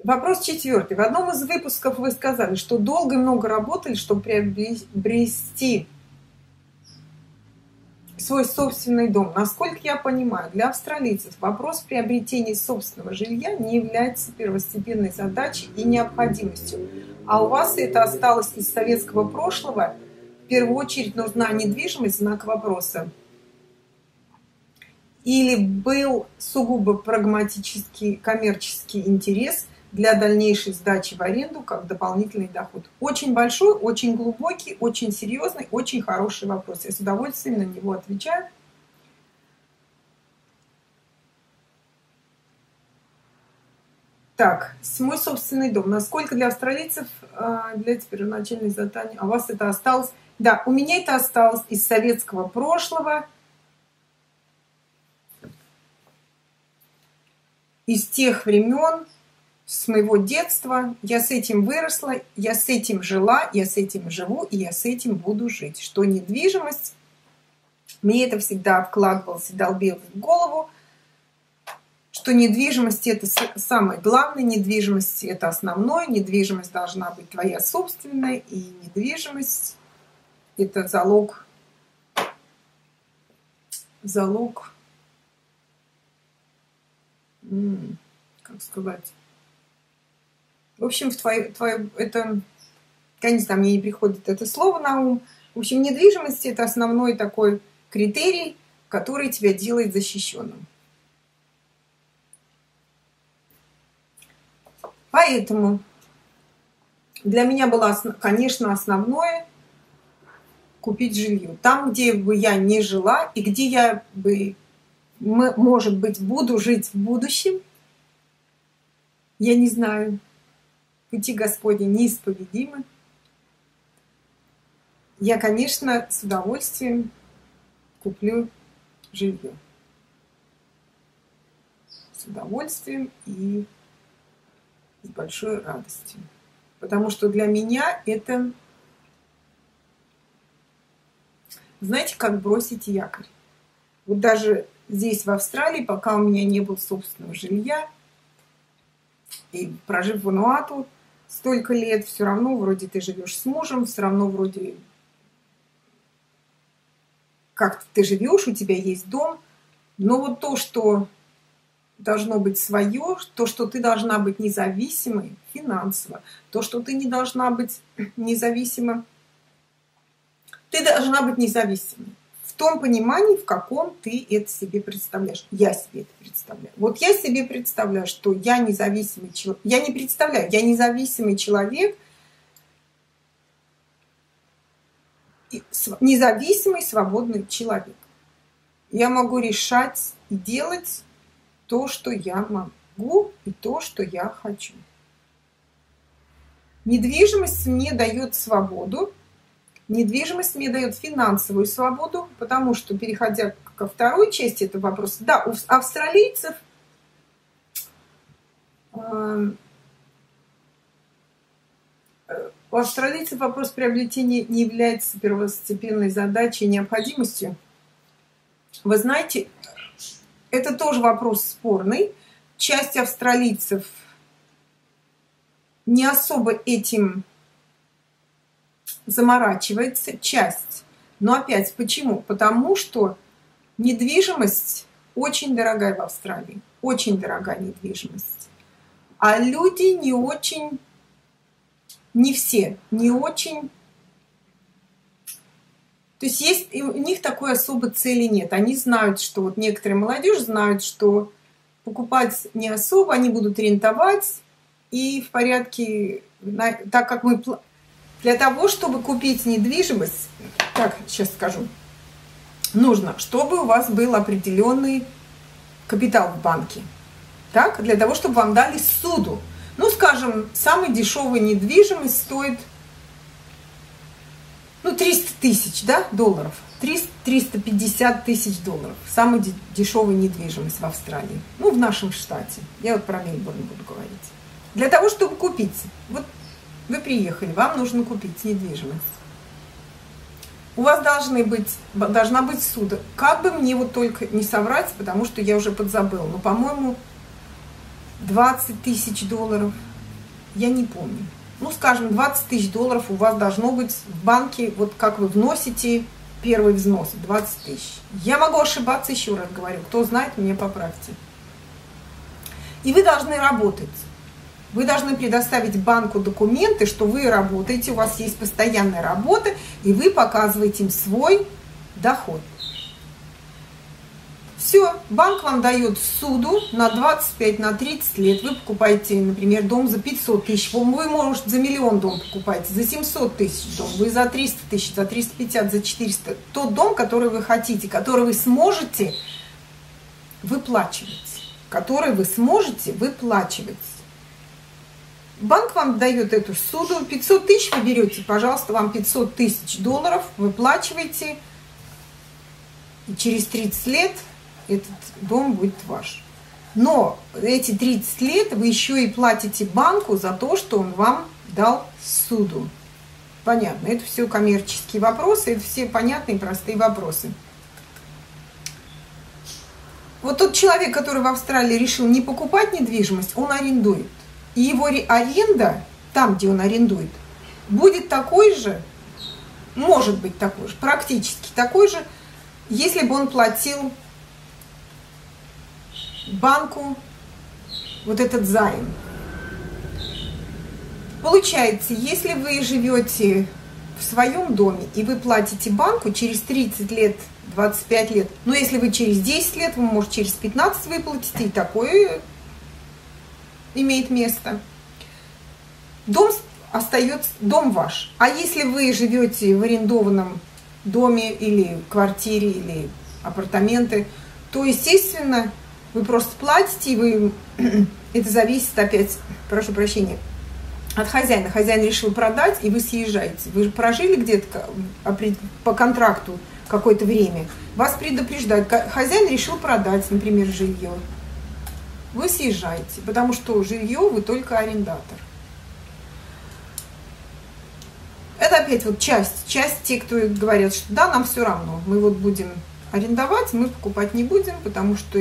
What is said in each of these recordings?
Вопрос 4. В одном из выпусков вы сказали, что долго и много работали, чтобы приобрести свой собственный дом. Насколько я понимаю, для австралийцев вопрос приобретения собственного жилья не является первостепенной задачей и необходимостью. А у вас это осталось из советского прошлого. В первую очередь нужна недвижимость, знак вопроса. Или был сугубо прагматический, коммерческий интерес для дальнейшей сдачи в аренду как дополнительный доход? Очень большой, очень глубокий, очень серьезный, очень хороший вопрос. Я с удовольствием на него отвечаю. Так, мой собственный дом. Насколько для австралийцев для первоначальной задания? А у вас это осталось? Да, у меня это осталось из советского прошлого. Из тех времен, с моего детства. Я с этим выросла, я с этим жила, я с этим живу, и я с этим буду жить. Что недвижимость, мне это всегда вкладывалось и долбилось в голову, что недвижимость — это самое главное, недвижимость — это основное, недвижимость должна быть твоя собственная, и недвижимость — это залог, как сказать, в общем, это, конечно, мне не приходит это слово на ум. В общем, недвижимость — это основной такой критерий, который тебя делает защищенным. Поэтому для меня было, конечно, основное купить жилье. Там, где бы я не жила и где я бы, может быть, буду жить в будущем, я не знаю. Пути Господни неисповедимы. Я, конечно, с удовольствием куплю жилье. С удовольствием и с большой радостью. Потому что для меня это, знаете, как бросить якорь. Вот даже здесь, в Австралии, пока у меня не было собственного жилья, и прожив в Вануату столько лет, все равно вроде ты живешь с мужем, все равно вроде как ты живешь, у тебя есть дом, но вот то, что должно быть свое, то, что ты должна быть независимой финансово, то, что ты не должна быть независима, ты должна быть независимой в том понимании, в каком ты это себе представляешь. Я себе это представляю. Вот я себе представляю, что я независимый человек. Я не представляю, я независимый человек, независимый, свободный человек. Я могу решать и делать то, что я могу, и то, что я хочу. Недвижимость мне дает свободу. Недвижимость мне дает финансовую свободу, потому что, переходя ко второй части этого вопроса, да, у австралийцев вопрос приобретения не является первостепенной задачей и необходимостью. Вы знаете, это тоже вопрос спорный. Часть австралийцев не особо этим заморачивается, часть. Но опять, почему? Потому что недвижимость очень дорогая в Австралии. Очень дорогая недвижимость. А люди не очень, не все, не очень. То есть у них такой особой цели нет. Они знают, что вот некоторые молодежь знают, что покупать не особо, они будут рентовать и в порядке, так как мы для того, чтобы купить недвижимость, так, сейчас скажу, нужно, чтобы у вас был определенный капитал в банке. Так, для того, чтобы вам дали ссуду. Ну, скажем, самая дешевая недвижимость стоит 300 тысяч, да, долларов. 350 тысяч долларов. Самая дешевая недвижимость в Австралии. Ну, в нашем штате. Я вот про Мельбурн буду говорить. Для того, чтобы купить. Вот вы приехали, вам нужно купить недвижимость. У вас должна быть ссуда. Как бы мне вот только не соврать, потому что я уже подзабыла. Но, по-моему, 20 тысяч долларов. я не помню. Ну, скажем, 20 тысяч долларов у вас должно быть в банке, вот как вы вносите первый взнос, 20 тысяч. Я могу ошибаться, еще раз говорю, кто знает, меня поправьте. И вы должны работать. Вы должны предоставить банку документы, что вы работаете, у вас есть постоянная работа, и вы показываете им свой доход. Все, банк вам дает суду на 25, на 30 лет. Вы покупаете, например, дом за 500 тысяч. Вы, может, за миллион дом покупаете, за 700 тысяч дом, вы за 300 тысяч, за 350, за 400. Тот дом, который вы хотите, который вы сможете выплачивать. Который вы сможете выплачивать. Банк вам дает эту суду. 500 тысяч вы берете, пожалуйста, вам 500 тысяч долларов выплачиваете. И через 30 лет этот дом будет ваш. Но эти 30 лет вы еще и платите банку за то, что он вам дал суду. Понятно, это все коммерческие вопросы, это все понятные простые вопросы. Вот тот человек, который в Австралии решил не покупать недвижимость, он арендует. И его аренда, там, где он арендует, будет такой же, может быть такой же, практически такой же, если бы он платил банку вот этот займ. Получается, если вы живете в своем доме и вы платите банку через 30 лет, 25 лет, но если вы через 10 лет, вы, может, через 15 выплатите, и такое имеет место. Дом остается, дом ваш. А если вы живете в арендованном доме или квартире, или апартаменты, то, естественно, вы просто платите, и вы... это зависит опять, прошу прощения, от хозяина. Хозяин решил продать, и вы съезжаете. Вы же прожили где-то по контракту какое-то время. Вас предупреждают. Хозяин решил продать, например, жилье. Вы съезжаете, потому что жилье вы только арендатор. Это опять вот часть те, кто говорят, что да, нам все равно. Мы вот будем арендовать, мы покупать не будем, потому что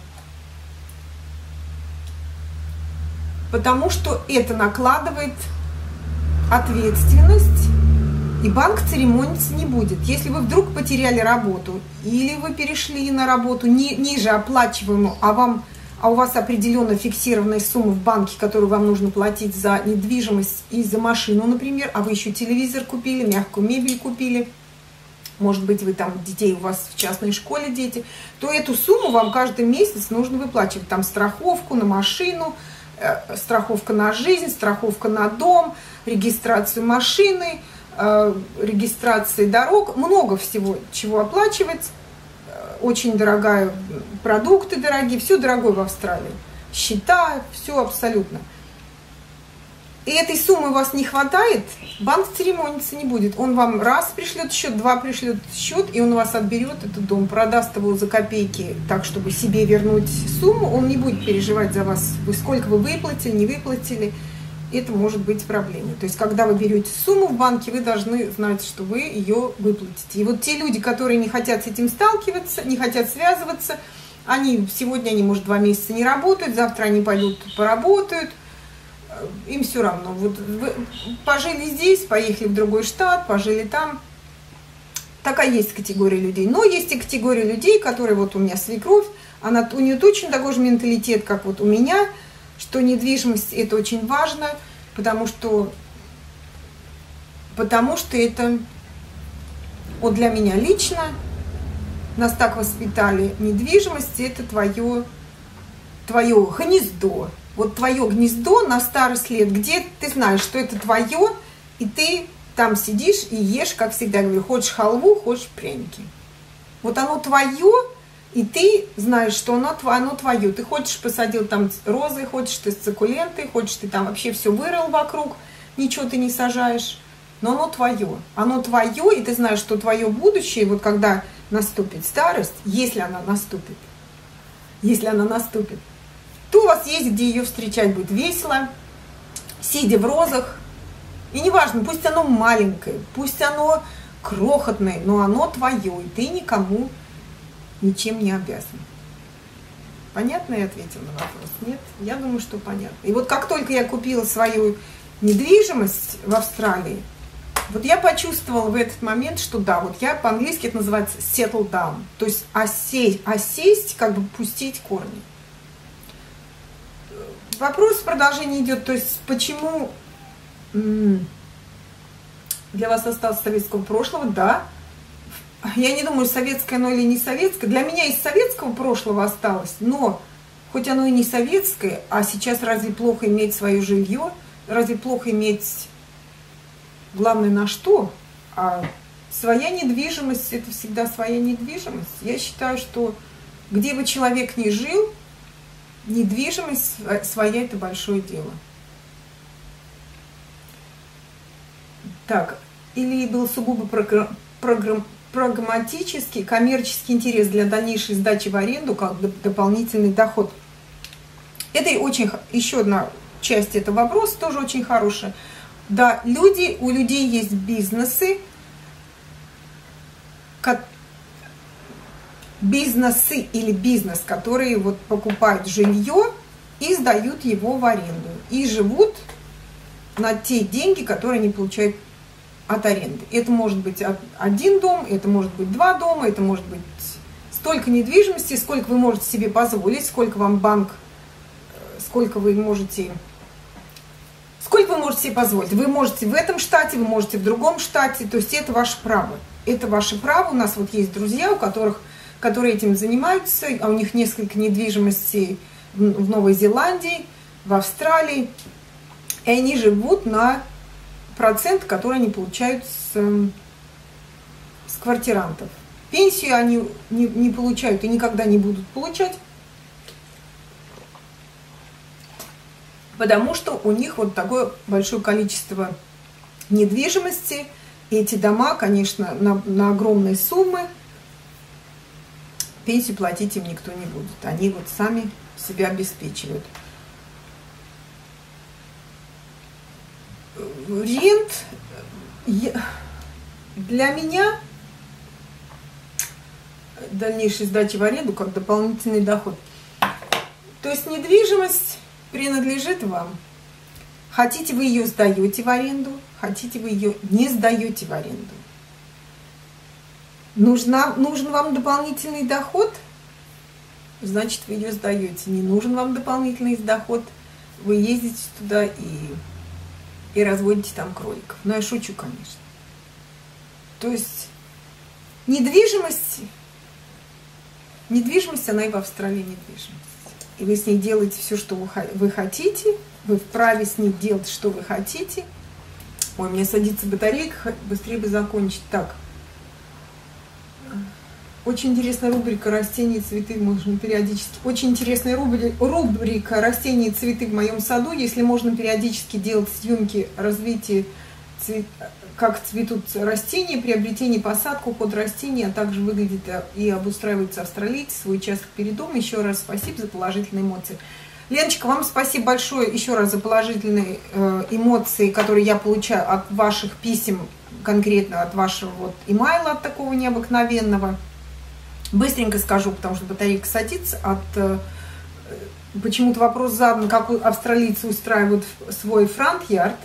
это накладывает ответственность, и банк церемониться не будет. Если вы вдруг потеряли работу, или вы перешли на работу ниже оплачиваемую, а у вас определенно фиксированная сумма в банке, которую вам нужно платить за недвижимость и за машину, например, а вы еще телевизор купили, мягкую мебель купили, может быть, вы там детей, у вас в частной школе дети, то эту сумму вам каждый месяц нужно выплачивать. Там страховку на машину, страховка на жизнь, страховка на дом, регистрацию машины, регистрации дорог, много всего, чего оплачивать. Очень дорогая, продукты дорогие, все дорогое в Австралии. Счета, все абсолютно. И этой суммы у вас не хватает, банк церемониться не будет. Он вам раз пришлет счет, два пришлет счет, и он у вас отберет этот дом, продаст его за копейки, так, чтобы себе вернуть сумму. Он не будет переживать за вас, сколько вы выплатили, не выплатили. Это может быть проблемой. То есть, когда вы берете сумму в банке, вы должны знать, что вы ее выплатите. И вот те люди, которые не хотят с этим сталкиваться, не хотят связываться, сегодня они, может, 2 месяца не работают, завтра они пойдут поработают, им все равно. Вот вы пожили здесь, поехали в другой штат, пожили там. Такая есть категория людей. Но есть и категория людей, которые, вот у меня свекровь, у нее точно такой же менталитет, как вот у меня, что недвижимость это очень важно, потому что это, вот для меня лично, нас так воспитали, недвижимость это твое гнездо. Вот твое гнездо на старость лет, где ты знаешь, что это твое, и ты там сидишь и ешь, как всегда говорю, хочешь халву, хочешь пряники. Вот оно твое, и ты знаешь, что оно твое. Ты хочешь, посадил там розы, хочешь ты суккуленты, хочешь ты там вообще все вырыл вокруг, ничего ты не сажаешь. Но оно твое. Оно твое, и ты знаешь, что твое будущее, вот когда наступит старость, если она наступит, то у вас есть где ее встречать, будет весело, сидя в розах. И неважно, пусть оно маленькое, пусть оно крохотное, но оно твое, и ты никому ничем не обязан. Понятно я ответила на вопрос? Нет? Я думаю, что понятно. И вот как только я купила свою недвижимость в Австралии, вот я почувствовала в этот момент, что да, вот я по-английски это называется settle down, то есть осесть, как бы пустить корни. Вопрос в продолжении идет, то есть почему для вас осталось советского прошлого, да. Я не думаю, советское оно или не советское. Для меня из советского прошлого осталось, но хоть оно и не советское, а сейчас разве плохо иметь свое жилье, разве плохо иметь, главное, на что? А своя недвижимость – это всегда своя недвижимость. Я считаю, что где бы человек ни жил, недвижимость своя – это большое дело. Так, или был сугубо прагматический, коммерческий интерес для дальнейшей сдачи в аренду как дополнительный доход. Это очень, еще одна часть этого вопроса, тоже очень хорошая. Да, у людей есть бизнесы, или бизнес, которые вот покупают жилье и сдают его в аренду. И живут на те деньги, которые они получают от аренды. Это может быть один дом, это может быть два дома, это может быть столько недвижимости, сколько вы можете себе позволить, сколько вам банк, сколько вы можете себе позволить. Вы можете в этом штате, вы можете в другом штате, то есть это ваше право. Это ваше право. У нас вот есть друзья, которые этим занимаются, а у них несколько недвижимостей в Новой Зеландии, в Австралии, и они живут на процент, который они получают с квартирантов. Пенсию они не получают и никогда не будут получать, потому что у них вот такое большое количество недвижимости. И эти дома, конечно, на огромные суммы, пенсию платить им никто не будет. Они вот сами себя обеспечивают. Рент для меня дальнейшей сдачи в аренду как дополнительный доход. То есть недвижимость принадлежит вам. Хотите, вы ее сдаете в аренду, хотите, вы ее не сдаете в аренду. Нужен вам дополнительный доход, значит, вы ее сдаете. Не нужен вам дополнительный доход, вы ездите туда и разводите там кроликов. Но я шучу, конечно. То есть недвижимость, она и в Австралии недвижимость. И вы с ней делаете все, что вы хотите. Вы вправе с ней делать, что вы хотите. Ой, у меня садится батарейка, быстрее бы закончить. Так. Очень интересная рубрика «Растения и цветы». Можно периодически. Очень интересная рубрика «Растения и цветы в моем саду». Если можно периодически делать съемки развития, как цветут растения, приобретение, посадку, уход растений, а также выглядит и обустраивается австралийцы, свой участок перед домом. Еще раз спасибо за положительные эмоции. Леночка, вам спасибо большое еще раз за положительные эмоции, которые я получаю от ваших писем, конкретно от вашего вот имейла, от такого необыкновенного. Быстренько скажу, потому что батарейка садится. Почему-то вопрос задан, как австралийцы устраивают свой фронт-ярд.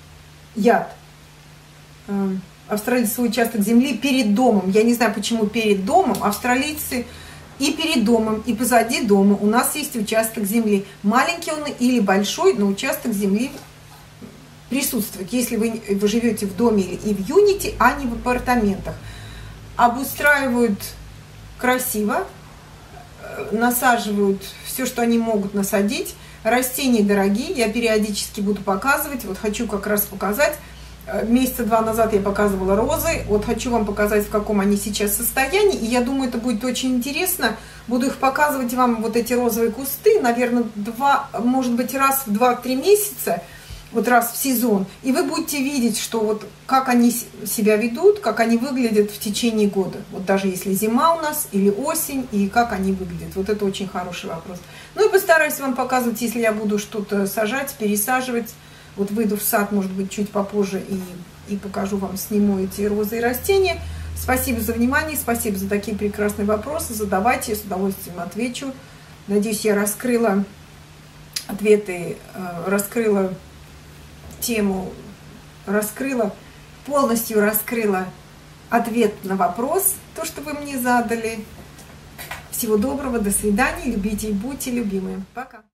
Австралийцы свой участок земли перед домом. Я не знаю, почему перед домом. Австралийцы и перед домом, и позади дома у нас есть участок земли. Маленький он или большой, но участок земли присутствует. Если вы живете в доме и в юните, а не в апартаментах. Обустраивают красиво, насаживают все, что они могут насадить. Растения дорогие, я периодически буду показывать. Вот хочу как раз показать. Месяца 2 назад я показывала розы. Вот хочу вам показать, в каком они сейчас состоянии. И я думаю, это будет очень интересно. Буду их показывать вам, вот эти розовые кусты, наверное, может быть, раз в 2-3 месяца, вот раз в сезон. И вы будете видеть, что вот как они себя ведут, как они выглядят в течение года. Вот даже если зима у нас или осень, и как они выглядят. Вот это очень хороший вопрос. Ну и постараюсь вам показывать, если я буду что-то сажать, пересаживать. Вот выйду в сад, может быть, чуть попозже и покажу вам, сниму эти розы и растения. Спасибо за внимание, спасибо за такие прекрасные вопросы. Задавайте, я с удовольствием отвечу. Надеюсь, я раскрыла ответы, раскрыла тему, полностью раскрыла ответ на вопрос, то, что вы мне задали. Всего доброго, до свидания, любите и будьте любимы. Пока.